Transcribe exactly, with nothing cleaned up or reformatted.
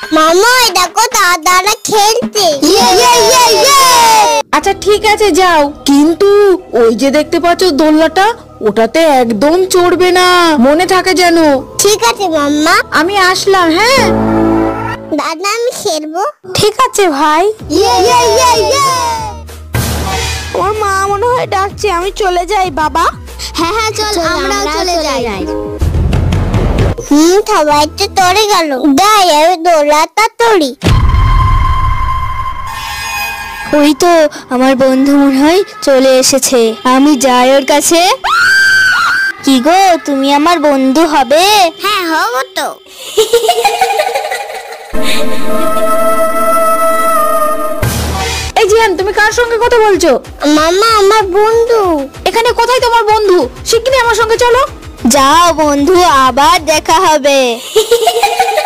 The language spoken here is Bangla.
মামা দেখো দাদারা খেলছে। আচ্ছা ঠিক আছে যাও, কিন্তু ওই যে দেখতে পাচ্ছ দোলনাটা, ওটাতে একদম চড়বে না, মনে থাকে যেন। ঠিক আছে মাম্মা, আমি আসলাম। হ্যাঁ দাদা আমি খেলবো। ঠিক আছে ভাই। ওর মা মনে হয় ডাকছে, আমি চলে যাই বাবা। হ্যাঁ হ্যাঁ চল, আমরাও চলে যাই। হুম সবাই তো তড়ে গেল, যাই আমি দোলাটা তড়ি। ওই তো আমার বন্ধু মনে হয় চলে এসেছে, আমি যাই ওর কাছে। কি গো, তুমি আমার বন্ধু হবে? হ্যাঁ হবো তো। এই জিয়ান, তুমি কার সঙ্গে কথা বলছো? মামা আমার বন্ধু। এখানে কোথায় তোমার বন্ধু? শিগগিরই আমার সঙ্গে চলো। যাও বন্ধু, আবার দেখা হবে।